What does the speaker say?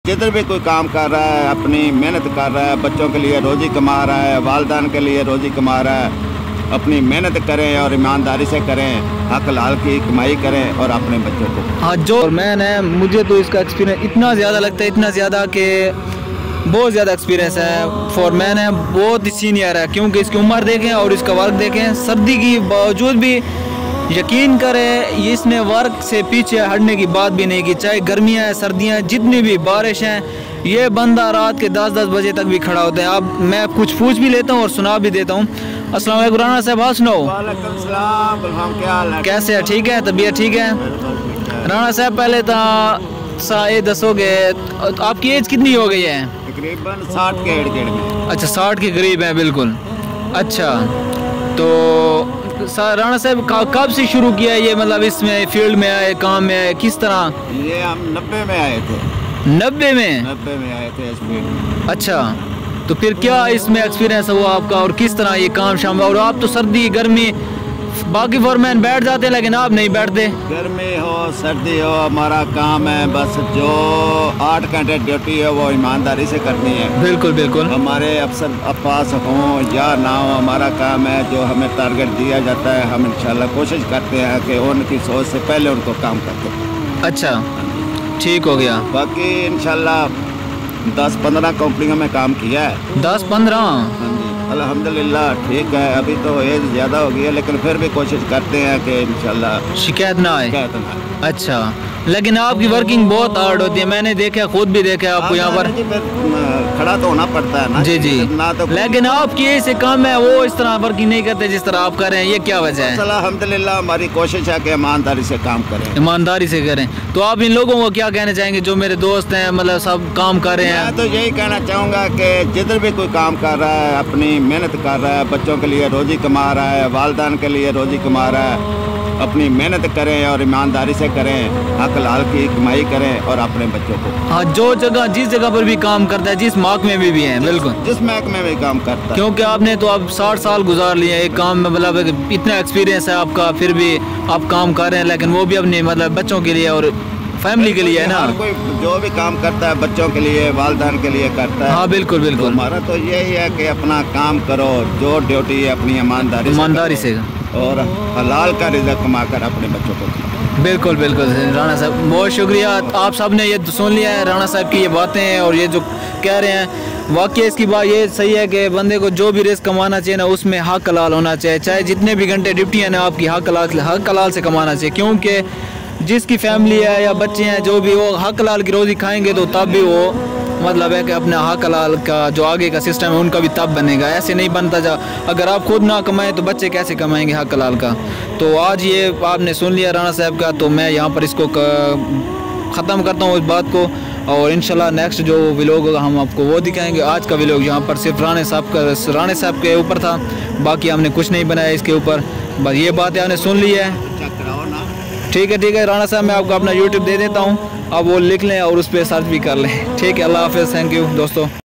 जिधर भी कोई काम कर रहा है अपनी मेहनत कर रहा है, बच्चों के लिए रोज़ी कमा रहा है, वालिदैन के लिए रोज़ी कमा रहा है, अपनी मेहनत करें और ईमानदारी से करें, हक हलाल की कमाई करें और अपने बच्चों को। हाँ, जो मैंने मुझे तो इसका एक्सपीरियंस इतना ज़्यादा लगता है, इतना ज़्यादा कि बहुत ज़्यादा एक्सपीरियंस है। फॉर मैन है, बहुत ही सीनियर है, क्योंकि इसकी उम्र देखें और इसका वर्क देखें, सर्दी की बावजूद भी यकीन करें इसने वर्क से पीछे हटने की बात भी नहीं की। चाहे गर्मियाँ हैं, सर्दियाँ हैं, जितनी भी बारिश हैं, ये बंदा रात के 10-10 बजे तक भी खड़ा होता है। अब मैं कुछ पूछ भी लेता हूँ और सुना भी देता हूँ। अस्सलाम वालेकुम राना साहब, हाँ सुनाओ। वालेकुम सलाम, क्या हाल है? कैसे है? ठीक है, तबीयत ठीक है? राना साहब पहले तो ये दसोगे आपकी एज कितनी हो गई है? तकरीबन 60 के इर्द गिर्द में। अच्छा, 60 के करीब है, बिल्कुल। अच्छा, तो राना साहब कब से शुरू किया ये, मतलब इसमें फील्ड में आए, काम में आए, किस तरह? ये हम 90 में आए थे। 90 में? 90 में आए थे इस फील्ड में। अच्छा, तो फिर क्या इसमें एक्सपीरियंस हुआ आपका और किस तरह ये काम शाम? और आप तो सर्दी गर्मी बाकी फॉरमैन बैठ जाते हैं, लेकिन आप नहीं बैठते। गर्मी हो सर्दी हो, हमारा काम है बस जो 8 घंटे ड्यूटी है वो ईमानदारी से करनी है। बिल्कुल बिल्कुल। हमारे अफसर पास हों या ना हो, हमारा काम है जो हमें टारगेट दिया जाता है, हम इंशाल्लाह कोशिश करते हैं कि उनकी सोच से पहले उनको काम करते हैं। अच्छा, ठीक हो गया। बाकी इंशाल्लाह 10-15 कंपनियों में काम किया है। 10-15? अल्हम्दुलिल्लाह ठीक है। अभी तो एज ज़्यादा हो गई है, लेकिन फिर भी कोशिश करते हैं कि इंशाल्लाह शिकायत ना आए। शिकायत ना आए। अच्छा, लेकिन आपकी वर्किंग बहुत हार्ड होती है, मैंने देखा, खुद भी देखा आपको यहाँ पर। खड़ा तो होना पड़ता है ना जी जी, ना तो। लेकिन आपकी ऐसे काम है, वो इस तरह वर्किंग नहीं करते जिस तरह आप कर रहे हैं, ये क्या वजह है? अल्हम्दुलिल्लाह हमारी कोशिश है कि ईमानदारी से काम करें। ईमानदारी से करें। तो आप इन लोगों को क्या कहना चाहेंगे जो मेरे दोस्त हैं, मतलब सब काम कर रहे हैं? मैं तो यही कहना चाहूँगा कि जिधर भी कोई काम कर रहा है अपनी मेहनत कर रहा है, बच्चों के लिए रोज़ी कमा रहा है, वालिदैन के लिए रोज़ी कमा रहा है, अपनी मेहनत करें और ईमानदारी से करें, हक हलाल की कमाई करें और अपने बच्चों को। हाँ, जो जगह जिस जगह पर भी काम करता है, जिस महकमे में भी है, बिल्कुल जिस महकमे में काम करता है। क्योंकि आपने तो अब 60 साल गुजार लिए एक काम में, मतलब इतना एक्सपीरियंस है आपका, फिर भी आप काम कर रहे हैं, लेकिन वो भी अपने मतलब बच्चों के लिए और फैमिली के लिए है ना। हर कोई जो भी काम करता है बच्चों के लिए, वालिदैन के लिए करता है। हाँ बिल्कुल बिल्कुल। तो हमारा तो यही है कि अपना काम करो, जो ड्यूटी है अपनी ईमानदारी से और हलाल का रिज़्क़ कमा कर अपने बच्चों को खिलाओ। बिल्कुल बिल्कुल। राना साहब बहुत शुक्रिया, आप सब ने ये सुन लिया है राना साहब की ये बातें हैं और ये जो कह रहे हैं, वाकई इसकी बात ये सही है कि बंदे को जो भी रिस्क कमाना चाहिए ना, उसमें हक हलाल होना चाहिए। चाहे जितने भी घंटे ड्यूटी है ना आपकी, हक हलाल से कमाना चाहिए, क्योंकि जिसकी फैमिली है या बच्चे हैं जो भी, वो हक हलाल की रोज़ी खाएंगे तो तब भी वो मतलब है कि अपना हक हलाल का जो आगे का सिस्टम है उनका भी तब बनेगा। ऐसे नहीं बनता जा, अगर आप खुद ना कमाएं तो बच्चे कैसे कमाएंगे हक हलाल का। तो आज ये आपने सुन लिया राना साहब का, तो मैं यहाँ पर इसको ख़त्म करता हूँ इस बात को, और इंशाल्लाह नेक्स्ट जो व्लॉग होगा हम आपको वो दिखाएंगे। आज का व्लॉग यहाँ पर सिर्फ राना साहब के ऊपर था, बाकी हमने कुछ नहीं बनाया इसके ऊपर, बस ये बातें आपने सुन ली है। ठीक है राना साहब, मैं आपको अपना यूट्यूब दे देता हूँ, अब वो लिख लें और उस पर सर्च भी कर लें। ठीक है, अल्लाह हाफ़िज़, थैंक यू दोस्तों।